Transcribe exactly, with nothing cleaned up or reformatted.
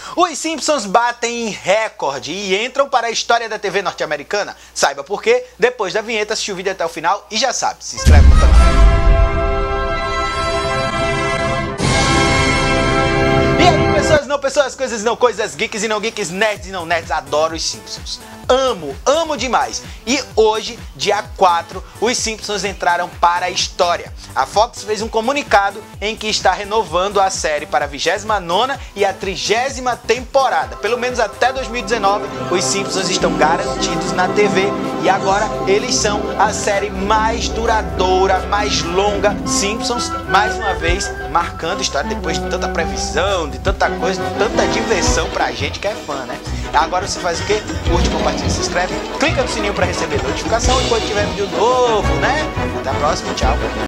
Os Simpsons batem em recorde e entram para a história da T V norte-americana. Saiba por quê depois da vinheta, assiste o vídeo até o final e já sabe, se inscreve no canal. E aí, pessoas não pessoas, coisas não coisas, geeks e não geeks, nerds e não nerds, adoro os Simpsons. Amo, amo demais. E hoje, dia quatro, os Simpsons entraram para a história. A Fox fez um comunicado em que está renovando a série para a vigésima nona e a trigésima temporada. Pelo menos até dois mil e dezenove, os Simpsons estão garantidos na T V. E agora eles são a série mais duradoura, mais longa. Simpsons, mais uma vez, marcando história depois de tanta previsão, de tanta coisa, de tanta diversão pra gente que é fã, né? Agora você faz o quê? Curte, compartilha, se inscreve, clica no sininho para receber notificação e quando tiver vídeo novo, né? Até a próxima, tchau!